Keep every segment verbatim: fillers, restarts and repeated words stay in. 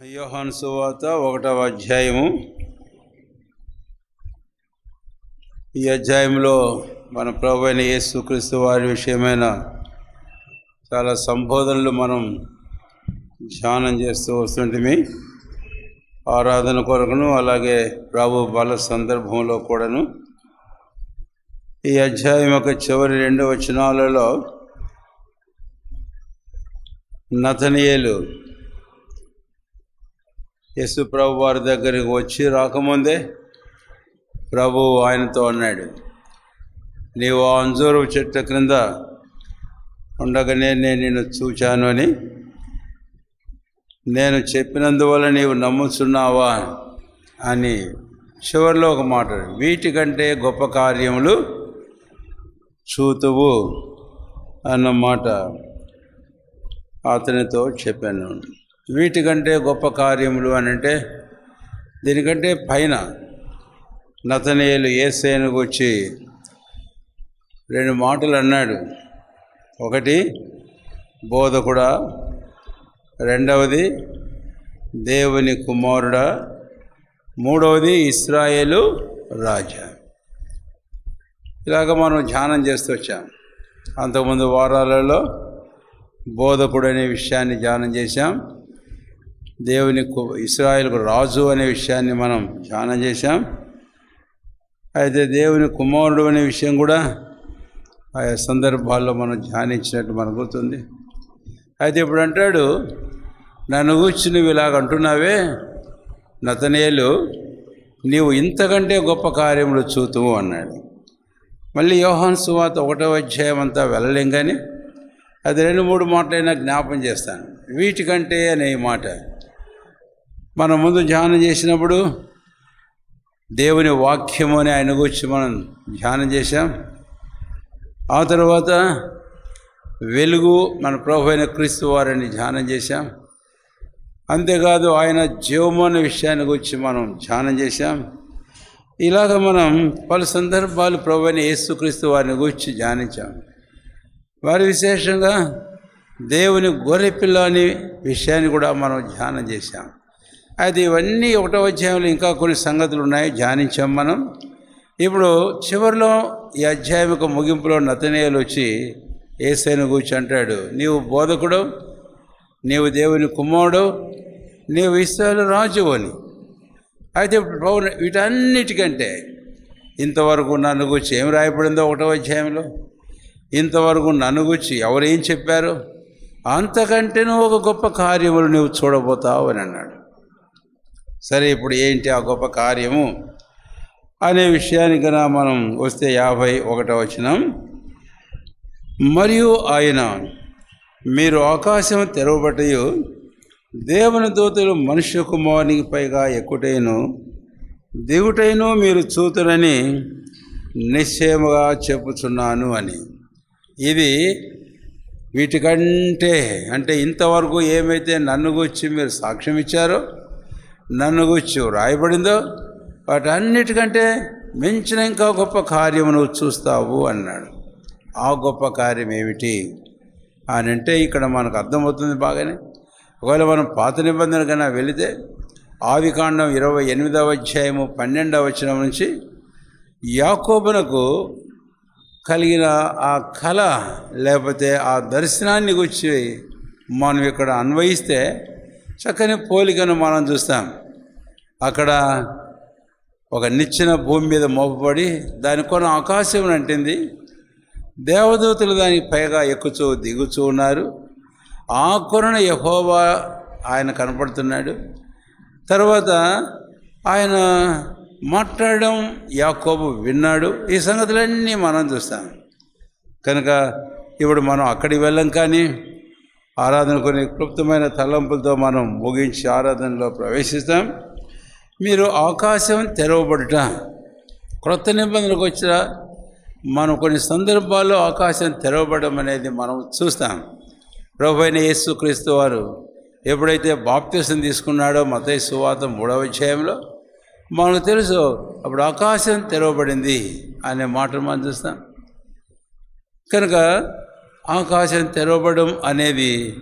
యోహాను సువార్త ఒకటవ అధ్యాయము. ఈ అధ్యాయంలో మన ప్రభువైన అయిన యేసుక్రీస్తు వారి విషయమైన చాలా సంబోధనలు మనం ధ్యానం చేస్తూ వస్తుంటిమి. ఆరాధన కొరకును అలాగే ప్రభు బల సందర్భంలో కూడాను. ఈ అధ్యాయం యొక్క చివరి రెండు వచనాలలో నతనయేలు యేసు ప్రభు వారి దగ్గరికి వచ్చి రాకముందే ప్రభు ఆయనతో అన్నాడు, నీవు ఆ అంజూరు చెట్టు క్రింద ఉండగానే నేను నిన్ను చూచాను అని, నేను చెప్పినందువల్ల నీవు నమ్ముచున్నావా అని చివరిలో ఒక మాట, వీటికంటే గొప్ప కార్యములు చూతువు అన్నమాట అతనితో చెప్పాను. వీటికంటే గొప్ప కార్యములు అని అంటే దీనికంటే పైన నతనయేలు యేసయ్యకు వచ్చి రెండు మాటలు అన్నాడు. ఒకటి బోధకుడా, రెండవది దేవుని కుమారుడా, మూడవది ఇశ్రాయేలు రాజా. ఇలాగ మనం ధ్యానం చేస్తూ వచ్చాం. అంతకుముందు వారాలలో బోధకుడు అనే విషయాన్ని ధ్యానం చేశాం. దేవుని ఇశ్రాయేలుకు రాజు అనే విషయాన్ని మనం ధ్యానం చేశాం. అయితే దేవుని కుమారుడు అనే విషయం కూడా ఆయా సందర్భాల్లో మనం ధ్యానించినట్టు మనకు గుర్తుంది. అయితే ఇప్పుడు అంటాడు, నన్ను గూర్చి నువ్వు ఇలాగ అంటున్నావే నతనయేలు, నీవు ఇంతకంటే గొప్ప కార్యములు చూతువు అన్నాడు. మళ్ళీ యోహాను సువార్త ఒకటో అధ్యాయం అంతా వెళ్ళలేం, కానీ అది రెండు మూడు మాటలైనా జ్ఞాపం చేస్తాను. వీటికంటే అనే మాట మనం ముందు ధ్యానం చేసినప్పుడు దేవుని వాక్యము అని ఆయన గురించి మనం ధ్యానం చేశాం. ఆ తర్వాత వెలుగు మన ప్రభు అయిన క్రీస్తు వారిని ధ్యానం చేశాం. అంతేకాదు ఆయన జీవము అనే విషయాన్ని గురించి మనం ధ్యానం చేశాం. ఇలాగ మనం పలు సందర్భాలు ప్రభు అయిన యేసుక్రీస్తు వారిని గురించి ధ్యానించాం. వారి విశేషంగా దేవుని గొర్రెపిల్ల అనే విషయాన్ని కూడా మనం ధ్యానం చేశాం. అయితే ఇవన్నీ ఒకటో అధ్యాయంలో ఇంకా కొన్ని సంగతులు ఉన్నాయి, ధ్యానించాం మనం. ఇప్పుడు చివరిలో ఈ అధ్యాయం యొక్క ముగింపులో నతనయేలు వచ్చి యేసయ్యను కూర్చి అంటాడు, నీవు బోధకుడు, నీవు దేవుని కుమారుడు, నీవు ఇశ్రాయేలు రాజు అని. అయితే ఇప్పుడు వీటన్నిటికంటే ఇంతవరకు నన్ను గురించి ఏం రాయబడిందో ఒకటో అధ్యాయంలో, ఇంతవరకు నన్ను గురించి ఎవరు ఏం చెప్పారు, అంతకంటే నువ్వు ఒక గొప్ప కార్యములు నువ్వు చూడబోతావు అని అన్నాడు. సరే, ఇప్పుడు ఏంటి ఆ గొప్ప కార్యము అనే విషయానికైనా మనం వస్తే యాభై ఒకటో వచనం, మరియు ఆయన మీరు ఆకాశం తెరవబట్టయు దేవుని దూతలు మనుష్య కుమారునికి పైగా ఎక్కుటైను దిగుటైను మీరు చూతురని నిశ్చయముగా చెప్పుచున్నాను అని. ఇది వీటికంటే అంటే ఇంతవరకు ఏమైతే నన్ను గురించి మీరు సాక్ష్యం ఇచ్చారో, నన్ను గురించి రాయబడిందో, వాటన్నిటికంటే మించిన ఇంకా గొప్ప కార్యము నువ్వు చూస్తావు అన్నాడు. ఆ గొప్ప కార్యం ఏమిటి అని అంటే ఇక్కడ మనకు అర్థమవుతుంది బాగానే. ఒకవేళ మనం పాత నిబంధన కన్నా వెళితే ఆదికాండం ఇరవై ఎనిమిదవ అధ్యాయము పన్నెండవ వచనం నుంచి యాకోబునకు కలిగిన ఆ కళ లేకపోతే ఆ దర్శనాన్ని గురించి మనం ఇక్కడ అన్వయిస్తే చక్కని పోలికను మనం చూస్తాం. అక్కడ ఒక నిచ్చెన భూమి మీద మోపబడి దాని కొన ఆకాశం అంటింది, దేవదూతలు దానికి పైగా ఎక్కుచూ దిగుచూ ఉన్నారు. ఆ కొన యెహోవా ఆయన కనపడుతున్నాడు. తర్వాత ఆయన మాట్లాడడం యాకోబు విన్నాడు. ఈ సంగతులన్నీ మనం చూస్తాం. కనుక ఇప్పుడు మనం అక్కడికి వెళ్ళం, కానీ ఆరాధన కొన్ని క్లుప్తమైన తలంపులతో మనం ముగించి ఆరాధనలో ప్రవేశిస్తాం. మీరు ఆకాశం తెరవబడుట క్రొత్త నిబంధనకు వచ్చిన మనం కొన్ని సందర్భాల్లో ఆకాశం తెరవబడడం అనేది మనం చూస్తాం. ప్రభు అయిన యేసుక్రీస్తు వారు ఎప్పుడైతే బాప్తిసం తీసుకున్నాడో మత్తయి సువార్త మూడవ అధ్యాయంలో మనకు తెలుసు, అప్పుడు ఆకాశం తెరవబడింది అనే మాట మనం చూస్తాం. కనుక ఆకాశం తెరవబడడం అనేది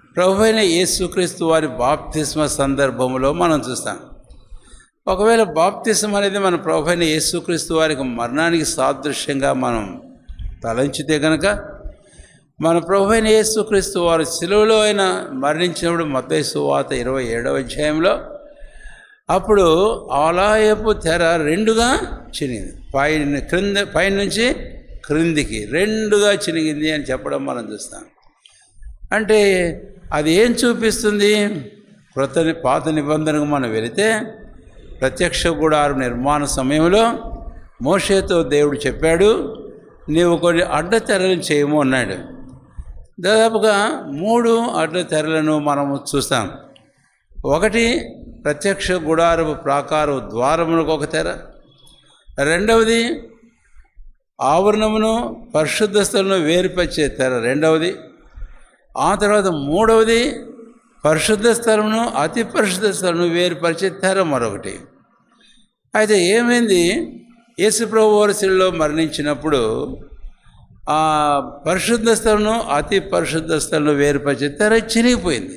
ప్రభువైన యేసుక్రీస్తు వారి బాప్తిస్మ సందర్భంలో మనం చూస్తాం. ఒకవేళ బాప్తిస్మ అనేది మన ప్రభువైన యేసుక్రీస్తు వారికి మరణానికి సాదృశ్యంగా మనం తలంచితే కనుక, మన ప్రభువైన యేసుక్రీస్తు వారు సిలువలో అయినా మరణించినప్పుడు మత్తయి సువార్త ఇరవై ఏడవ అధ్యాయంలో అప్పుడు ఆలయపు తెర రెండుగా చినిగింది, పైన క్రింద పైనుంచి క్రిందికి రెండుగా చినిగింది అని చెప్పడం మనం చూస్తాం. అంటే అది ఏం చూపిస్తుంది? క్రొత్త పాత నిబంధనకు మనం వెళితే ప్రత్యక్ష గుడారం నిర్మాణ సమయంలో మోషేతో దేవుడు చెప్పాడు, నీవు కొన్ని అడ్డతెరలను చేయము అన్నాడు. దాదాపుగా మూడు అడ్డతెరలను మనము చూస్తాం. ఒకటి ప్రత్యక్ష గుడారపు ప్రాకార ద్వారములకు ఒక తెర, రెండవది ఆవరణమును పరిశుద్ధ స్థలను వేరుపరిచే తెర రెండవది, ఆ తర్వాత మూడవది పరిశుద్ధ స్థలమును అతి పరిశుద్ధ స్థలను వేరుపరిచే తెర మరొకటి. అయితే ఏమైంది? యేసుప్రభు వారు శిలువలో మరణించినప్పుడు ఆ పరిశుద్ధ స్థలను అతి పరిశుద్ధ స్థలను వేరుపరిచే తెర చినిగిపోయింది.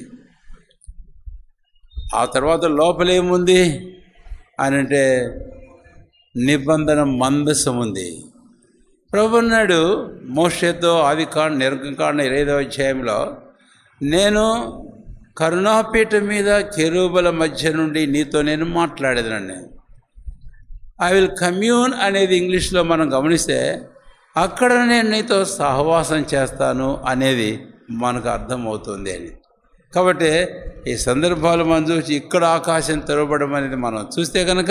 ఆ తర్వాత లోపలేముంది అని అంటే నిబంధన మందసం ఉంది. ప్రభు అన్నాడు మోషేతో ఆది కాండ నిర్గమకాండ ఇరవై ఐదవ అధ్యాయంలో, నేను కరుణాపీఠం మీద కెరూబుల మధ్య నుండి నీతో నేను మాట్లాడేదనండి. ఐ విల్ కమ్యూన్ అనేది ఇంగ్లీష్లో మనం గమనిస్తే అక్కడ నేను నీతో సహవాసం చేస్తాను అనేది మనకు అర్థమవుతుంది అని. కాబట్టి ఈ సందర్భాలు మనం చూసి ఇక్కడ ఆకాశం తెరవబడం అనేది మనం చూస్తే కనుక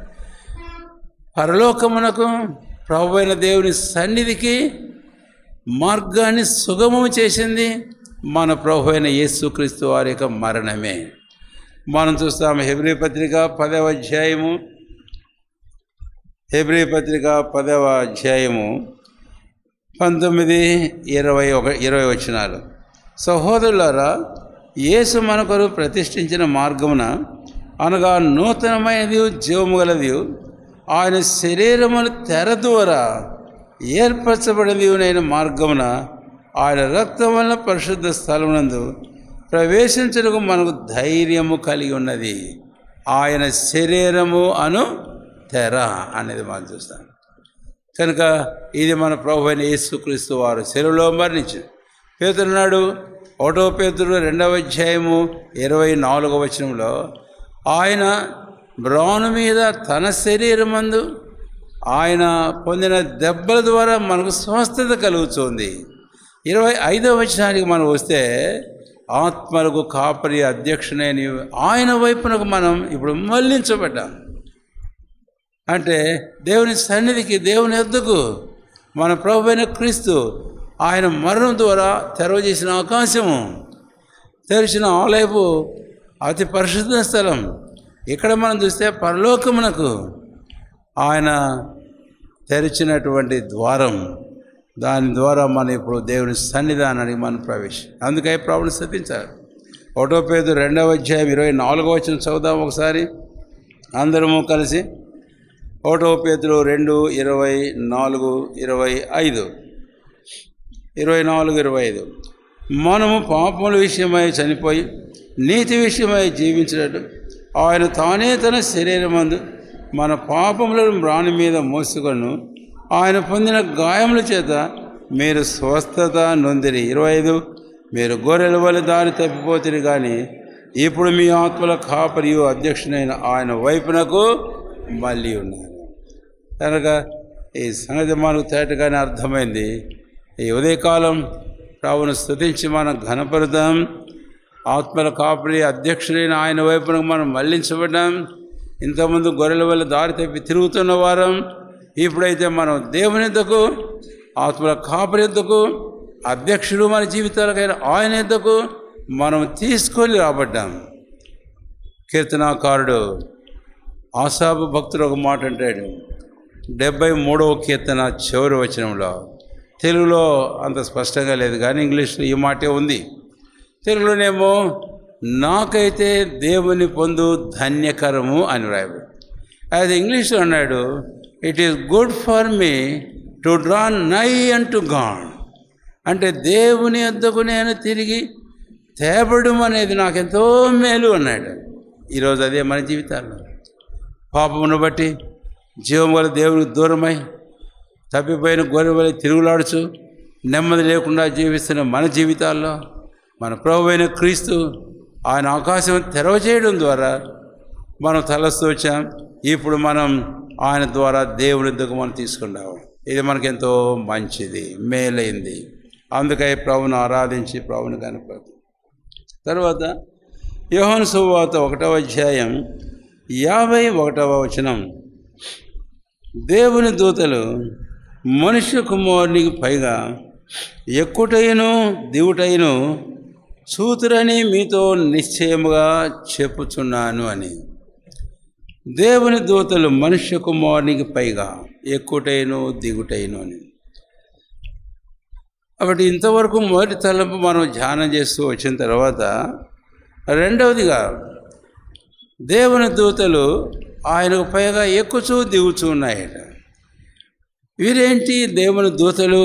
పరలోకమునకు ప్రభువైన దేవుని సన్నిధికి మార్గాన్ని సుగమం చేసింది మన ప్రభువైన యేసుక్రీస్తు వారి యొక్క మరణమే. మనం చూస్తాము హెబ్రీ పత్రిక పదవ అధ్యాయము హెబ్రీ పత్రిక పదవ అధ్యాయము పంతొమ్మిది ఇరవై ఒక ఇరవై వచనాలు. సహోదరులారా, యేసు మనకొరు ప్రతిష్ఠించిన మార్గమున అనగా నూతనమైనది జీవము గలది ఆయన శరీరమును తెర ద్వారా ఏర్పరచబడినదినైన మార్గమున ఆయన రక్తం వలన పరిశుద్ధ స్థలమునందు ప్రవేశించడానికి మనకు ధైర్యము కలిగి ఉన్నది. ఆయన శరీరము అను తెర అనేది మనం చూస్తాం. కనుక ఇది మన ప్రభువైన యేసుక్రీస్తు వారు శిలువలో మరణించారు. పేతురున్నాడు ఒకటో పేతురు రెండవ అధ్యాయము ఇరవై నాలుగవ వచనంలో, ఆయన బ్రాను మీద తన శరీరమందు ఆయన పొందిన దెబ్బల ద్వారా మనకు స్వస్థత కలుగుతుంది. ఇరవై ఐదవ వచనానికి మనం వస్తే, ఆత్మలకు కాపరి అధ్యక్షునైన ఆయన వైపునకు మనం ఇప్పుడు మళ్లించబడ్డాం. అంటే దేవుని సన్నిధికి, దేవుని యొద్దకు మన ప్రభువైన క్రీస్తు ఆయన మరణం ద్వారా తెరవజేసిన ఆకాశము, తెరిచిన ఆలయపు అతి పరిశుద్ధ స్థలం, ఇక్కడ మనం చూస్తే పరలోకమునకు ఆయన తెరిచినటువంటి ద్వారం, దాని ద్వారా మనం ఇప్పుడు దేవుని సన్నిధానానికి మనం ప్రవేశం. అందుకే ప్రభుని స్తుతించాలి. ఒకటో పేతురు రెండవ అధ్యాయం ఇరవై నాలుగవ వచనం చదువుదాం ఒకసారి అందరము కలిసి. ఒకటో పేతురు రెండు ఇరవై నాలుగు ఇరవై ఐదు ఇరవై నాలుగు ఇరవై ఐదు మనము పాపముల విషయమై చనిపోయి నీతి విషయమై జీవించినట్టు ఆయన తానే తన శరీరమందు మన పాపములను మ్రాణి మీద మోసుకొను ఆయన పొందిన గాయముల చేత మీరు స్వస్థత నొందిరి. ఇరవై ఐదు మీరు గొర్రెల వలె దారి తప్పిపోతుంది, కానీ ఇప్పుడు మీ ఆత్మల కాపరియు అధ్యక్షునైన ఆయన వైపునకు మళ్ళీ ఉన్నారు. కనుక ఈ సంగతి మనకు తేటగానే అర్థమైంది. ఈ ఉదయకాలం ప్రభువును స్తుతించి మనం ఘనపరుద్దాం. ఆత్మల కాపరి అధ్యక్షుడైన ఆయన వైపునకు మనం మళ్లించబడ్డాం. ఇంతకుముందు గొర్రెల వల్ల దారి తప్పి తిరుగుతున్న వారం, ఇప్పుడైతే మనం దేవుని యొద్దకు, ఆత్మల కాపరి యొద్దకు, అధ్యక్షుడు మన జీవితాలకైనా ఆయన యొద్దకు మనం తీసుకొని రాబడ్డాం. కీర్తనాకారుడు ఆసాపు భక్తుడు ఒక మాట అంటాడు, డెబ్బై మూడవ కీర్తన చివరి వచనంలో. తెలుగులో అంత స్పష్టంగా లేదు కానీ ఇంగ్లీష్లో ఈ మాటే ఉంది. తెలుగులోనేమో నాకైతే దేవుని పొందు ధన్యకరము అని రాయబడి, అది ఇంగ్లీష్లో అన్నాడు, it is good for me to draw nigh and to God. అంటే దేవుని యొద్దకు నేను తిరిగి తేబడం అనేది నాకెంతో మేలు అన్నాడు. ఈరోజు అదే మన జీవితాల్లో పాపమును బట్టి జీవం వల్ల దేవునికి దూరమై తప్పిపోయిన గొర్రె వల్ల తిరుగులాడుచు నెమ్మది లేకుండా జీవిస్తున్న మన జీవితాల్లో మన ప్రభువైన క్రీస్తు ఆయన ఆకాశం తెరవచేయడం ద్వారా మనం తలస్తూ వచ్చాం. ఇప్పుడు మనం ఆయన ద్వారా దేవుని దగ్గర మనం తీసుకున్నాము. ఇది మనకెంతో మంచిది, మేలైంది. అందుకై ప్రభువును ఆరాధించి ప్రభువుని కనపడు. తర్వాత యోహాను సువార్త ఒకటవ అధ్యాయం యాభై ఒకటవ వచనం, దేవుని దూతలు మనుష్య కుమారునికి పైగా ఎక్కుటైను దిగుటైను చూతురని మీతో నిశ్చయముగా చెప్పుచున్నాను అని. దేవుని దూతలు మనుష్య కుమారునికి పైగా ఎక్కుటైను దిగుటైను అని. కాబట్టి ఇంతవరకు మొదటి తలంపు మనం ధ్యానం చేస్తూ వచ్చిన తర్వాత రెండవదిగా దేవుని దూతలు ఆయనకు పైగా ఎక్కుచూ దిగుచూ ఉన్నాయట. వీరేంటి దేవుని దూతలు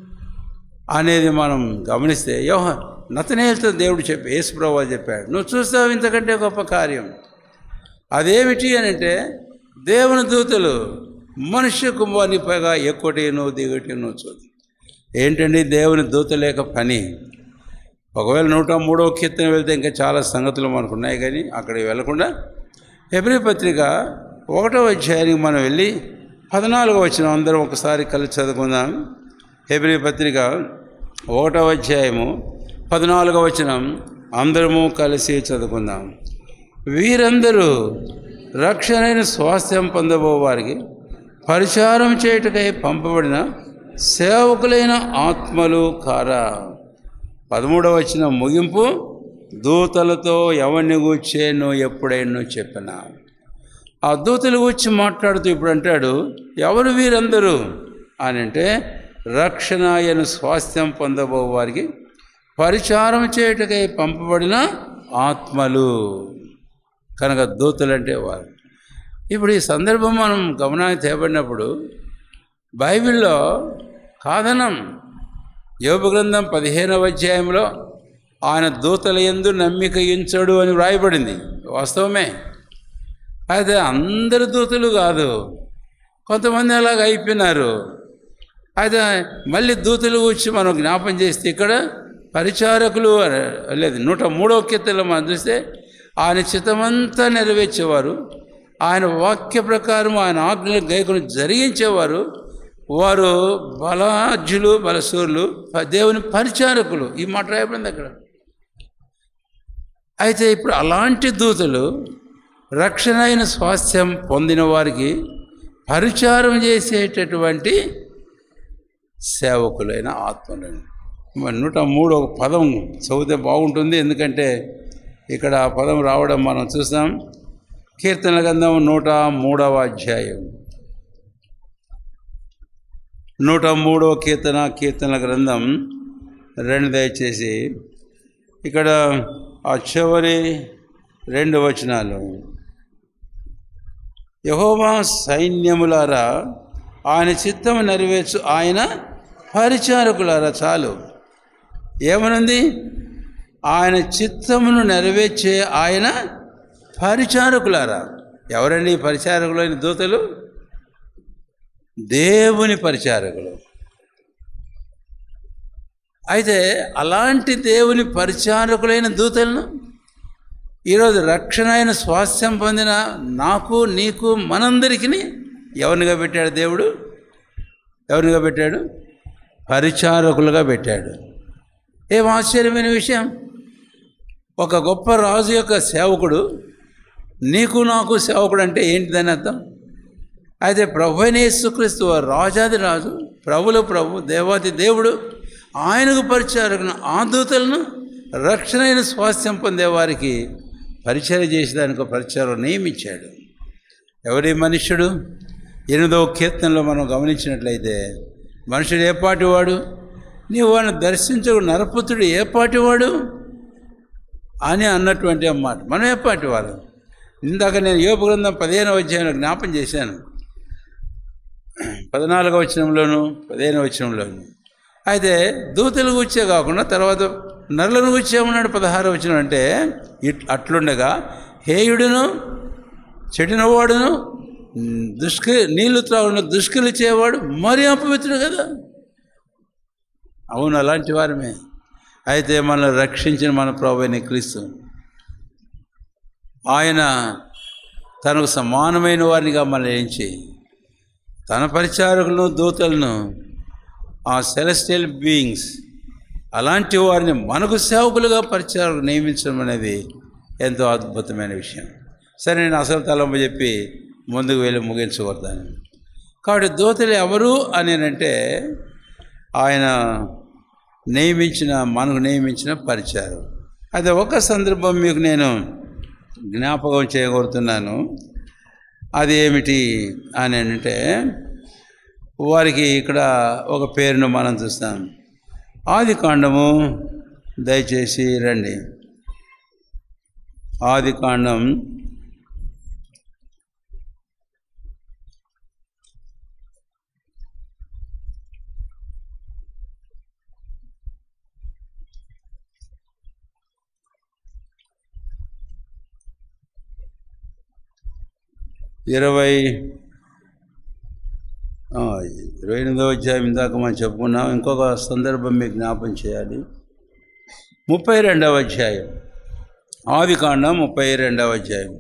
అనేది మనం గమనిస్తే యోహా నతనేలుతో దేవుడు చెప్పి యేసుప్రభువు చెప్పాడు, నువ్వు చూస్తావు ఇంతకంటే గొప్ప కార్యం. అదేమిటి అని అంటే దేవుని దూతలు మనుష్య కుమారుని పైగా ఎక్కుటను దిగుటను చూడు. ఏంటండి దేవుని దూత లేక పని? ఒకవేళ నూట మూడవ కీర్తన వెళ్తే ఇంకా చాలా సంగతులు మనకు ఉన్నాయి, కానీ అక్కడికి వెళ్లకుండా హెబ్రీ పత్రిక ఒకటో అధ్యాయానికి మనం వెళ్ళి పద్నాలుగో వచనం అందరం ఒకసారి కలిసి చదువుకుందాం. హెబ్రీ పత్రిక ఒకటో అధ్యాయము పద్నాలుగో వచనం అందరము కలిసి చదువుకుందాం. వీరందరూ రక్షణైన స్వాస్థ్యం పొందబో వారికి పరిచారం చేయుటకై పంపబడిన సేవకులైన ఆత్మలు కారా. పదమూడవ వచనం ముగింపు, దూతలతో ఎవరిని గూర్చేనో ఎప్పుడైనా చెప్పిన. ఆ దూతల గురించి మాట్లాడుతూ ఇప్పుడు అంటాడు, ఎవరు వీరందరూ అని అంటే రక్షణ అయిన స్వాస్థ్యం పొందబో వారికి పరిచారం చేయుటకై పంపబడిన ఆత్మలు కనుక దూతలు అంటే వారు. ఇప్పుడు ఈ సందర్భం మనం గమనానికి తేబడినప్పుడు బైబిల్లో కాదనం. యోబు గ్రంథం పదిహేనవ అధ్యాయంలో ఆయన దూతల యందు నమ్మిక ఉంచడు అని వ్రాయబడింది, వాస్తవమే. అయితే అందరు దూతలు కాదు, కొంతమంది అలాగ అయిపోయినారు. అయితే మళ్ళీ దూతలు వచ్చి మనం జ్ఞాపం చేస్తే ఇక్కడ పరిచారకులు లేదు. నూట మూడవ కీర్తనలో మనం చూస్తే ఆయన చిత్తమంతా నెరవేర్చేవారు, ఆయన వాక్య ప్రకారం ఆయన ఆజ్ఞలు గైకొని జరిగించేవారు. వారు బలాజ్యులు, బలసూరులు, దేవుని పరిచారకులు. ఈ మాట రాయబడింది అక్కడ. అయితే ఇప్పుడు అలాంటి దూతలు రక్షణ అయిన స్వాస్థ్యం పొందిన వారికి పరిచారం చేసేటటువంటి సేవకులైన ఆత్మలను. నూట మూడు ఒక పదం చదివితే బాగుంటుంది, ఎందుకంటే ఇక్కడ ఆ పదం రావడం మనం చూస్తాం. కీర్తన గ్రంథం నూట మూడవ అధ్యాయం నూట మూడవ కీర్తన కీర్తన గ్రంథం రెండు దయచేసి ఇక్కడ ఆ చివరి రెండు వచనాలు, యెహోవా సైన్యములారా ఆయన చిత్తము నెరవేర్చు ఆయన పరిచారకులారా. చాలు, ఏమనుంది? ఆయన చిత్తమును నెరవేర్చే ఆయన పరిచారకులారా. ఎవరండి ఈ పరిచారకులైన దూతలు? దేవుని పరిచారకులు. అయితే అలాంటి దేవుని పరిచారకులైన దూతలను ఈరోజు రక్షణ అయిన స్వాస్థ్యం పొందిన నాకు నీకు మనందరికీ ఎవరినిగా పెట్టాడు దేవుడు? ఎవరినిగా పెట్టాడు? పరిచారకులుగా పెట్టాడు. ఏం ఆశ్చర్యమైన విషయం! ఒక గొప్ప రాజు యొక్క సేవకుడు నీకు నాకు సేవకుడు అంటే ఏంటిదని అర్థం? అయితే ప్రభు అయిన యేసుక్రీస్తు రాజాది రాజు, ప్రభుల ప్రభు, దేవాది దేవుడు, ఆయనకు పరిచారకులను ఆ దూతలను రక్షణ అయిన స్వాస్థ్యం పొందేవారికి పరిచయం చేసేదానికి పరిచారం నియమించాడు. ఎవరి మనుష్యుడు? ఎనిమిదవ కీర్తనలో మనం గమనించినట్లయితే మనుషుడు ఏ పాటివాడు? నీవు వాడిని దర్శించకు నరపుత్రుడు ఏ పాటివాడు అని అన్నటువంటి అన్నమాట. మనం ఏ పాటివారు? ఇందాక నేను యోబు గ్రంథం పదిహేనవ అధ్యాయంలో జ్ఞాపం చేశాను, పద్నాలుగవ వచనంలోను పదిహేనవ వచనంలోను. అయితే దూతలు గుచ్చే కాకుండా తర్వాత నరులను గుచ్చేమన్నాడు పదహారు వచనం. అంటే ఇట్ అట్లుండగా హేయుడును చెడినవాడును దుష్కి నీళ్లు త్రాగున దుష్కిలు చేవాడు మరీ అపవిత్రుడు కదా. అవును, అలాంటి వారమే. అయితే మనల్ని రక్షించిన మన ప్రభువైన క్రీస్తు ఆయన తనకు సమానమైన వారినిగా మనల్ని ఎంచి తన పరిచారకులను దూతలను ఆ సెలెస్టియల్ బీయింగ్స్ అలాంటి వారిని మనకు సేవకులుగా పరిచారకు నియమించడం అనేది ఎంతో అద్భుతమైన విషయం. సరే, నేను అసలు తలంపు చెప్పి ముందుకు వెళ్ళి ముగించకూడదాను. కాబట్టి దూతలు ఎవరు అని అంటే ఆయన నియమించిన మనకు నియమించిన పరిచారం. అయితే ఒక సందర్భం మీకు నేను జ్ఞాపకం చేయగోరుతున్నాను. అది ఏమిటి అని అంటే వారికి ఇక్కడ ఒక పేరును మనం చూస్తాం. ఆది కాండము దయచేసి రండి. ఆది కాండం ఇరవై ఇరవై ఎనిమిదో అధ్యాయం ఇందాక మనం చెప్పుకున్నాం. ఇంకొక సందర్భం మీకు జ్ఞాపం చేయాలి. ముప్పై రెండవ అధ్యాయం ఆది కాండం ముప్పై రెండవ అధ్యాయం.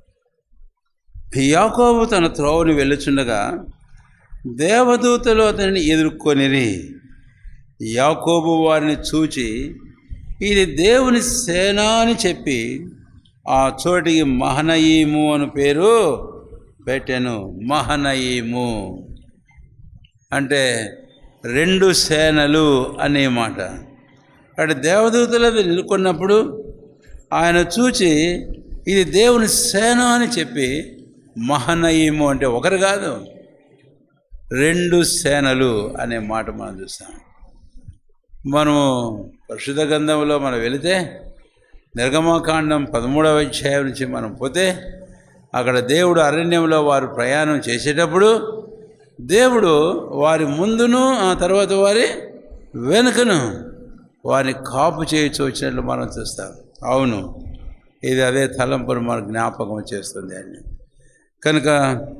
యాకోబు తన త్రోవని వెళ్ళుచుండగా దేవదూతలు అతనిని ఎదుర్కొనిరి. యాకోబు వారిని చూచి ఇది దేవుని సేన అని చెప్పి ఆ చోటికి మహనయీము అని పేరు పెట్టెను. మహనయీము అంటే రెండు సేనలు అనే మాట. అటు దేవదూతలు నిలుకొన్నప్పుడు ఆయన చూచి ఇది దేవుని సేన అని చెప్పి మహనయీము అంటే ఒకరు కాదు రెండు సేనలు అనే మాట మనం చూస్తాం. మనము పరిశుద్ధ గ్రంథంలో మనం వెళితే నిర్గమకాండం పదమూడవ అధ్యాయం నుంచి మనం పోతే అక్కడ దేవుడు అరణ్యంలో వారు ప్రయాణం చేసేటప్పుడు దేవుడు వారి ముందును ఆ తర్వాత వారి వెనుకను వారిని కాపు చేయొచ్చు వచ్చినట్లు మనం చూస్తాం. అవును, ఇది అదే తలంపును మనకు జ్ఞాపకం చేస్తుంది అండి. కనుక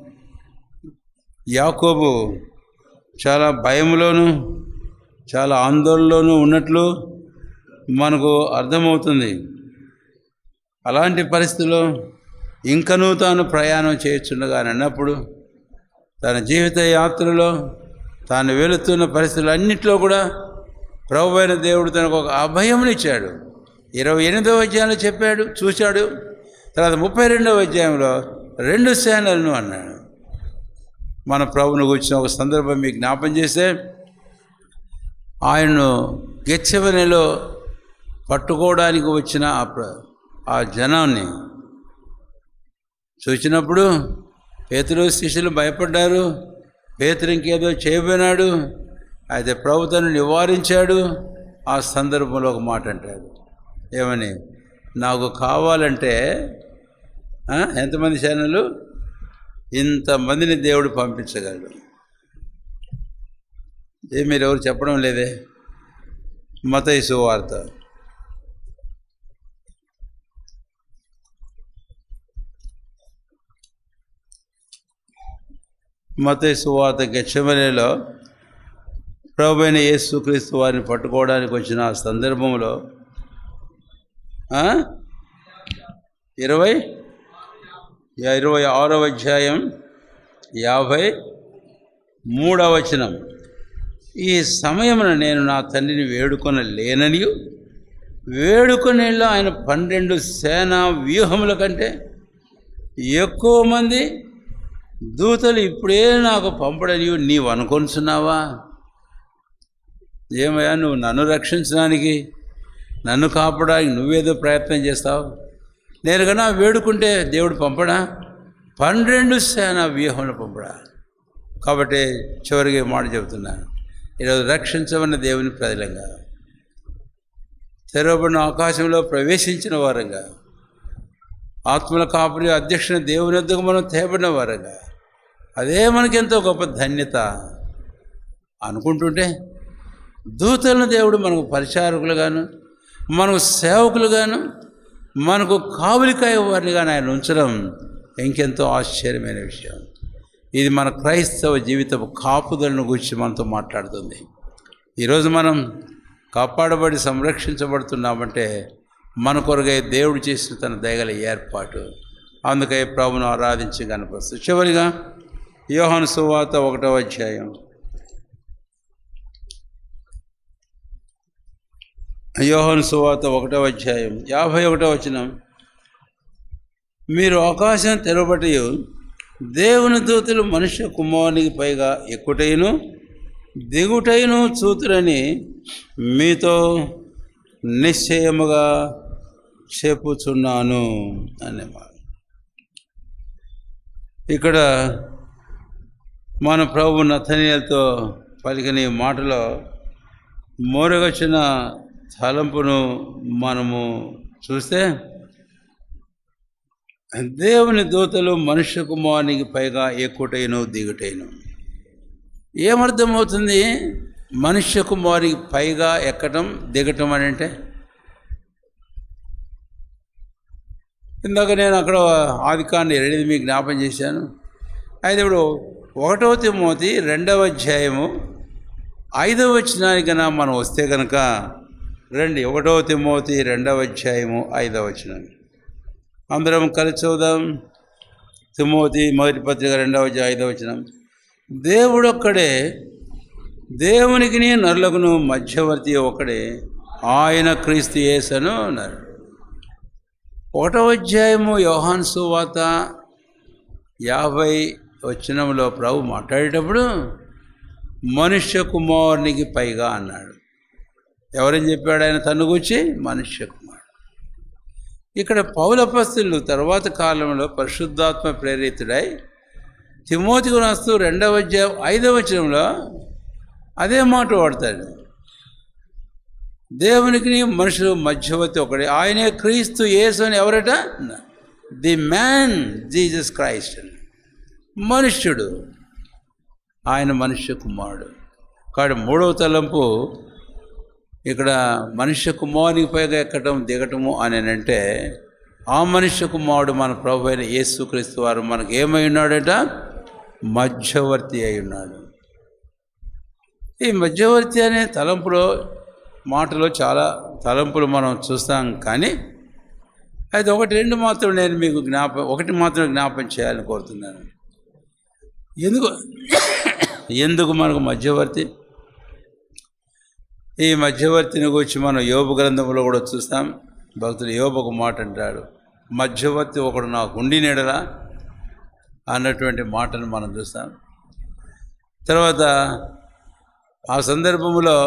యాకోబు చాలా భయంలోనూ చాలా ఆందోళనలోనూ ఉన్నట్లు మనకు అర్థమవుతుంది. అలాంటి పరిస్థితుల్లో ఇంకనూ తాను ప్రయాణం చేయొచ్చుండగా అన్నప్పుడు తన జీవిత యాత్రలో తాను వెళుతున్న పరిస్థితులన్నింటిలో కూడా ప్రభువైన దేవుడు తనకు ఒక అభయమునిచ్చాడు. ఇరవై ఎనిమిదవ అధ్యాయంలో చెప్పాడు, చూశాడు. తర్వాత ముప్పై రెండవ అధ్యాయంలో రెండు సేనలను అన్నాడు. మన ప్రభువును కూర్చున్న ఒక సందర్భం మీకు జ్ఞాపం చేస్తే ఆయన్ను గెత్సేమనేలో పట్టుకోవడానికి వచ్చిన ఆ జనాన్ని చూసినప్పుడు పేతురు శిష్యులు భయపడ్డారు. పేతురు ఇంకేదో చేయబోయినాడు. అయితే ప్రభు తను నివారించాడు. ఆ సందర్భంలో ఒక మాట అంటాడు, ఏమని? నాకు కావాలంటే ఎంతమంది సేనలు? ఇంతమందిని దేవుడు పంపించగలడు. ఏ మీరు ఎవరు చెప్పడం లేదే? మత్తయి సువార్త మత్తయి సువార్త గెత్సేమనేలో ప్రభువైన యేసుక్రీస్తు వారిని పట్టుకోవడానికి వచ్చిన ఆ సందర్భంలో ఇరవై ఇరవై ఆరవ అధ్యాయం యాభై మూడవ వచనం. ఈ సమయమున నేను నా తండ్రిని వేడుకొన లేనని వేడుకొనేలా ఆయన పన్నెండు సేనా వ్యూహముల కంటే ఎక్కువ మంది దూతలు ఇప్పుడే నాకు పంపడని నీవు అనుకొనిచున్నావా? ఏమయ్యా, నువ్వు నన్ను రక్షించడానికి నన్ను కాపాడడానికి నువ్వేదో ప్రయత్నం చేస్తావు. నేను కన్నా వేడుకుంటే దేవుడు పంపడా? పన్నెండు సేనా వ్యూహంలో పంపడా? కాబట్టి చివరికి మాట చెబుతున్నాను, ఈరోజు రక్షించమన్న దేవుని ప్రజలంగా, తెరవబడిన ఆకాశంలో ప్రవేశించిన వారంగా, ఆత్మల కాపురి అధ్యక్షుని దేవుని వద్దకు మనం తేబడిన వారంగా, అదే మనకెంతో గొప్ప ధన్యత అనుకుంటుంటే దూతలను దేవుడు మనకు పరిచారకులుగాను, మనకు సేవకులుగాను, మనకు కావలికాయ వారిని కానీ ఆయన ఉంచడం ఇంకెంతో ఆశ్చర్యమైన విషయం. ఇది మన క్రైస్తవ జీవితపు కాపుదలను గురించి మనతో మాట్లాడుతుంది. ఈరోజు మనం కాపాడబడి సంరక్షించబడుతున్నామంటే మన కొరకై దేవుడు చేసిన తన దయగల ఏర్పాటు. అందుకై ప్రభువును ఆరాధించి కనపరుస్తుంది. చివరిగా యోహాను సువార్త ఒకటవ అధ్యాయం యోహాను సువార్త ఒకటవ అధ్యాయం యాభై ఒకటవ వచనం, మీరు ఆకాశం తెరవబట్టి దేవుని దూతలు మనుష్య కుమారునికి పైగా ఎక్కుటైను దిగుటైను చూతురని మీతో నిశ్చయముగా చెప్పుచున్నాను అనేమాట. ఇక్కడ మన ప్రభు నతనీయులతో పలికిన ఈ మాటలో మోరగొచ్చిన తలంపును మనము చూస్తే, దేవుని దూతలు మనుష్య కుమారునికి పైగా ఎక్కుటైను దిగుటైను. ఏమర్థమవుతుంది? మనుష్య కుమారునికి పైగా ఎక్కటం దిగటం అని అంటే, ఇందాక నేను అక్కడ ఆదికాండం ఎనిమిది మీకు జ్ఞాపం చేశాను. అయితే ఇప్పుడు ఒకటవ తిమోతి రెండవ అధ్యాయము ఐదవ వచనానికైనా మనం వస్తే కనుక రండి. ఒకటవ తిమోతి రెండవ అధ్యాయము ఐదవ వచనం అందరం కలిసి చదువుదాం. తిమోతి మొదటి పత్రిక రెండవ అధ్యాయం ఐదవ వచనం, దేవుడు ఒక్కడే, దేవునికి నరులకును మధ్యవర్తి ఒక్కడే, ఆయన క్రీస్తు యేసను అన్నారు. ఒకటవ అధ్యాయము యోహాను సువార్త యాభై వచనంలో ప్రభు మాట్లాడేటప్పుడు మనుష్య కుమారునికి పైగా అన్నాడు. ఎవరని చెప్పాడు? ఆయన తన్ను గురించి మనుష్య కుమారుడు. ఇక్కడ పౌలు అపొస్తలుడు తర్వాత కాలంలో పరిశుద్ధాత్మ ప్రేరితుడై తిమోతికి రాస్తూ రెండవ అధ్యాయం ఐదవ వచనంలో అదే మాట వాడతాడు. దేవునికి మనుషులు మధ్యవర్తి ఒకడే, ఆయనే క్రీస్తు యేసు అని. ఎవరట? The man Jesus Christ. మనుష్యుడు, ఆయన మనుష్య కుమారుడు. కాబట్టి మూడవ తలంపు ఇక్కడ మనుష్య కుమారునికి పైగా ఎక్కటం దిగటము అని అంటే, ఆ మనుష్య కుమారుడు మన ప్రభు అయిన యేసుక్రీస్తు వారు మనకు ఏమై ఉన్నాడట? మధ్యవర్తి అయి ఉన్నాడు. ఈ మధ్యవర్తి అనే తలంపులో మాటలో చాలా తలంపులు మనం చూస్తాం. కానీ అయితే ఒకటి రెండు మాత్రం నేను మీకు జ్ఞాపం ఒకటి మాత్రం జ్ఞాపం చేయాలని కోరుతున్నాను. ఎందుకు ఎందుకు మనకు మధ్యవర్తి? ఈ మధ్యవర్తిని గురించి మనం యోబు గ్రంథంలో కూడా చూస్తాం. భక్తుడు యోబు ఒక మాట అంటాడు, మధ్యవర్తి ఒకడు నాకు ఉండి నీడలా అన్నటువంటి మాటను మనం చూస్తాం. తర్వాత ఆ సందర్భంలో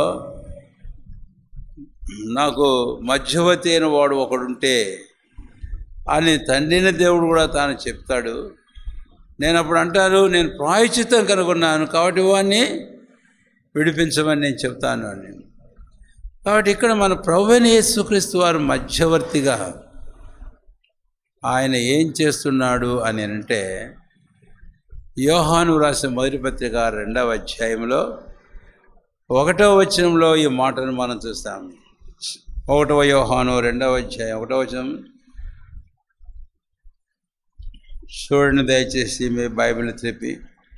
నాకు మధ్యవర్తి అయిన వాడు ఒకడుంటే అని తండ్రిని దేవుడు కూడా తాను చెప్తాడు. నేను అప్పుడు అంటారు, నేను ప్రాయశ్చిత్తం కనుగొన్నాను కాబట్టి వాడిని విడిపించమని నేను చెప్తాను అని. కాబట్టి ఇక్కడ మన ప్రభువైన యేసుక్రీస్తు వారు మధ్యవర్తిగా ఆయన ఏం చేస్తున్నాడు అని అంటే, యోహాను రాసిన మొదటి పత్రిక రెండవ అధ్యాయంలో ఒకటవ వచనంలో ఈ మాటను మనం చూస్తాం. ఒకటవ యోహాను రెండవ అధ్యాయం ఒకటవ వచనం చూడండి దయచేసి, మీ బైబిల్ తిప్పి.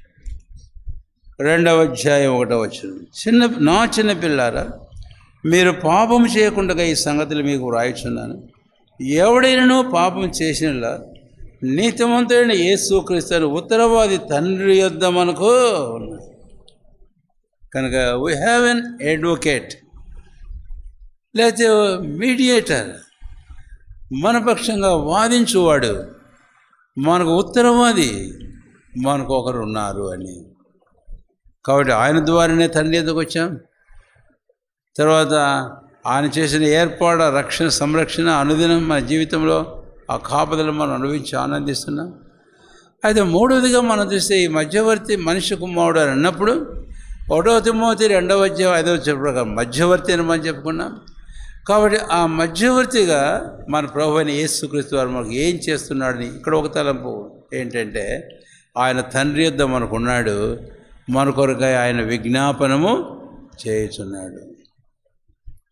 రెండవ అధ్యాయం ఒకటవ వచనం, చిన్న నా చిన్న పిల్లారా, మీరు పాపం చేయకుండా ఈ సంగతులు మీకు వ్రాయిచున్నాను. ఎవడైనానో పాపం చేసినలా నీతిమంతుడైన యేసుక్రీస్తు ఉత్తరవాది తండ్రి యొద్ద మనకు ఉన్నాడు. కనుక వీ హ్యావ్ ఎన్ అడ్వకేట్, లేకపోతే మీడియేటర్, మన పక్షంగా వాదించువాడు, మనకు ఉత్తరవాది మనకు ఒకరు ఉన్నారు అని. కాబట్టి ఆయన ద్వారానే తండ్రి ఎదుకు వచ్చాం. తర్వాత ఆయన చేసిన ఏర్పాటు, రక్షణ, సంరక్షణ అనుదినం మన జీవితంలో ఆ కాపుదలు మనం అనుభవించి ఆనందిస్తున్నాం. అయితే మూడవదిగా మనం చూస్తే ఈ మధ్యవర్తి మనిషి కుమారుడు అని అన్నప్పుడు ఒకటవ తిమోతి రెండవ అధ్యాయం ఐదవ చెప్పడం మధ్యవర్తి అని మనం చెప్పుకున్నాం. కాబట్టి ఆ మధ్యవర్తిగా మన ప్రభు అయిన యేసుక్రీస్తు వారు మనకు ఏం చేస్తున్నాడని ఇక్కడ ఒక తలంపు ఏంటంటే, ఆయన తండ్రి యొద్ద మనకున్నాడు, మన కొరకై ఆయన విజ్ఞాపనము చేయుచున్నాడు.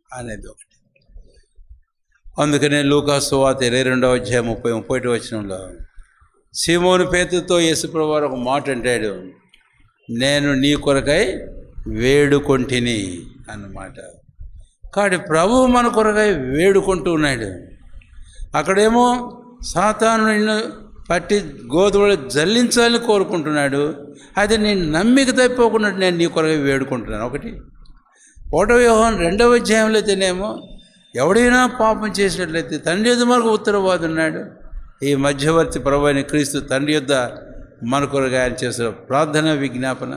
అనేది ఒకటి. అందుకనే లూకా సువార్త ఇరవై రెండవ అధ్యాయం ముప్పై ముప్పై ఒకటి వచనంలో సీమోను పేతురుతో యేసుప్రభువు వారు ఒక మాట అంటాడు, నేను నీ కొరకై వేడుకొంటిని అన్నమాట. కాబట్టి ప్రభువు మన కొరకై వేడుకుంటూ ఉన్నాడు. అక్కడేమో సాతాను నిన్ను పట్టి గోధుమలు జల్లించాలని కోరుకుంటున్నాడు. అయితే నేను నమ్మిక తప్పిపోకుండా నేను నీ కొరకై వేడుకుంటున్నాను. ఒకటి ఒకటో యోహాను రెండవ అధ్యాయంలో అయితేనేమో ఎవడైనా పాపం చేసినట్లయితే తండ్రి యొద్ద మనకు ఉత్తరవాది ఉన్నాడు. ఈ మధ్యవర్తి ప్రభు అయిన క్రీస్తు తండ్రి యొద్ద మన కొరకు ఆయన చేసిన ప్రార్థన విజ్ఞాపన.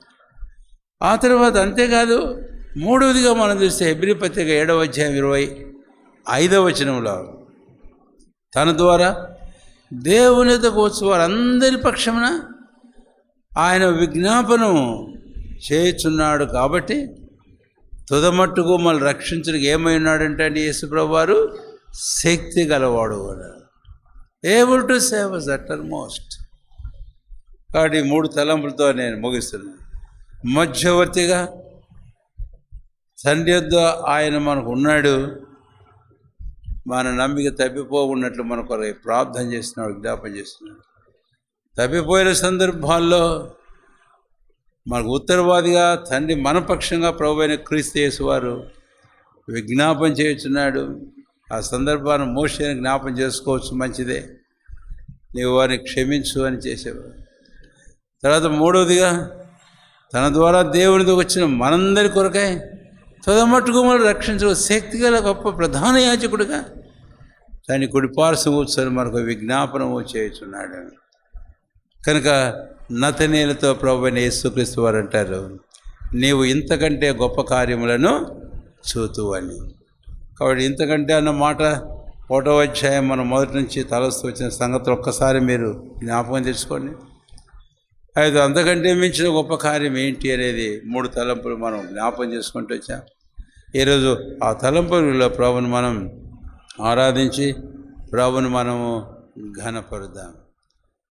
ఆ తర్వాత అంతేకాదు మూడవదిగా మనం చూస్తే హెబ్రీ పత్రిక ఏడవ అధ్యాయం ఇరవై ఐదవ వచనంలో తన ద్వారా దేవుని యొద్దకు వచ్చు వారందరి పక్షమున ఆయన విజ్ఞాపనం చేయుచున్నాడు. కాబట్టి తుదమట్టుకు మనల్ని రక్షించడానికి ఏమై ఉన్నాడంటే అండి యేసుప్రభు వారు శక్తి గలవాడు కూడా, able to save us uttermost. కాబట్టి మూడు తలంపులతో నేను ముగిస్తున్నాను. మధ్యవర్తిగా తండ్రి యొద్ద ఆయన మనకు ఉన్నాడు. మన నమ్మిక తప్పిపోకున్నట్లు మన కొరకు ప్రార్థన చేస్తున్నాడు, విజ్ఞాపన చేస్తున్నాడు. తప్పిపోయిన సందర్భాల్లో మనకు ఉత్తరవాదిగా తండ్రి మనపక్షంగా ప్రభు అయిన క్రీస్తు యేసు వారు విజ్ఞాపన చేయుచున్నాడు. ఆ సందర్భాన్ని మోషేని జ్ఞాపం చేసుకోవచ్చు, మంచిదే, నీవు వారిని క్షమించు అని చేసేవారు. తర్వాత మూడవదిగా తన ద్వారా దేవునితో వచ్చిన మనందరి కొరకై తుదమట్టుకు మనం రక్షించు శక్తి గల గొప్ప ప్రధాన యాజకుడిగా దాన్ని కుడిపార్శ్వం కూర్చొని మనకు విజ్ఞాపనము చేయుచున్నాడు. కనుక నతనేలతో ప్రభు అయిన యేసుక్రీస్తు వారు అంటారు, నీవు ఇంతకంటే గొప్ప కార్యములను చూతువు అని. కాబట్టి ఇంతకంటే అన్న మాట ఒకటో అధ్యాయం మనం మొదటి నుంచి తలస్తూ వచ్చిన సంగతులు ఒక్కసారి మీరు జ్ఞాపకం తెచ్చుకోండి. అయితే అంతకంటే మించిన గొప్ప కార్యం ఏంటి అనేది మూడు తలంపులు మనం జ్ఞాపకం చేసుకుంటూ వచ్చాం. ఈరోజు ఆ తలంపులలో ప్రభువును మనం ఆరాధించి ప్రభువును మనము ఘనపరుద్దాం.